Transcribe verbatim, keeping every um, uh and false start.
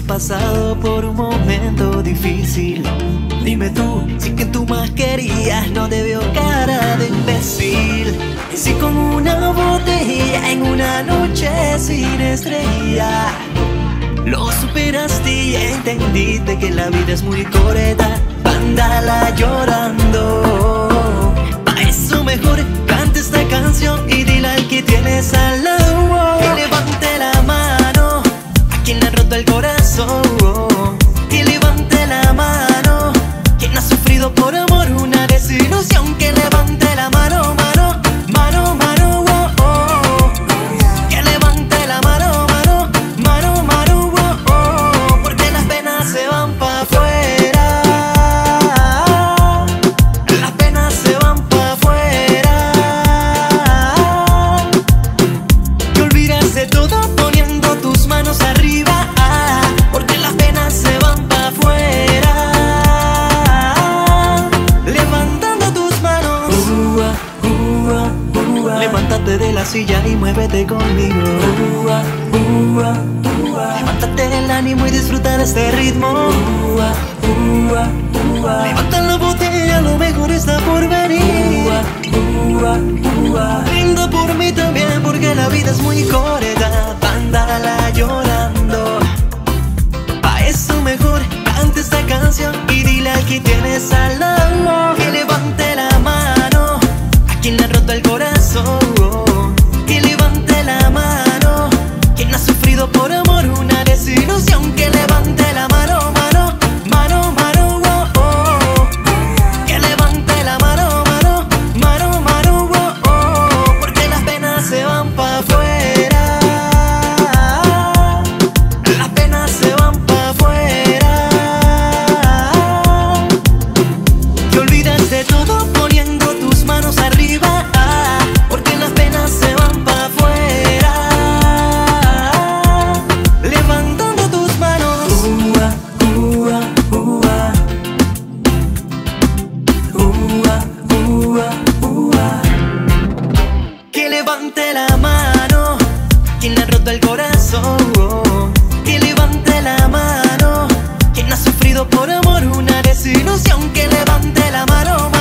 pasado por un momento difícil. Dime tú, si que tú más querías no te veo cara de imbécil. Y si con una botella en una noche sin estrella lo superaste y entendiste que la vida es muy corta, ándala llorando. Pa' eso mejor canta esta canción y dile al que tienes al lado que levante la mano a quien le ha roto el corazón. Que levante la mano quien ha sufrido por amor una desilusión. Que levante la mano, mano, mano, mano, oh, oh. Que levante la mano, mano, mano, mano, oh, oh. Porque las penas se van pa' afuera. Las penas se van pa' afuera. Te olvidas de todo poniendo tus manos arriba. Porque las penas se van pa' afuera. Levantando tus manos. Uh, uh, uh, uh. Levántate de la silla y muévete conmigo. Uh, uh, uh, uh. Levántate del ánimo y disfruta de este ritmo. Uh, uh, uh, uh. Levanta la botella, lo mejor está por venir. Uh, uh, uh, uh. Brinda por mí también porque la vida es muy corta. Ándala llorando. Pa' eso mejor canta esta canción y dile al que tienes al lado que levante la mano a quien le ha roto el corazón. Que levante la mano quien ha sufrido por amor una desilusión. Que levante la mano, mano, mano, mano, oh, oh. Que levante la mano, mano, mano, mano, oh, oh. Porque las penas se van pa' afuera. Las penas se van pa' afuera. Te olvidas de todo poniendo tus manos arriba. Porque las penas se van pa' afuera. Levantando tus manos. Ua, ua, ua. Ua, ua, ua. Que levante la mano quien le ha roto el corazón. Que levante la mano quien ha sufrido por amor una desilusión. Que levante la mano.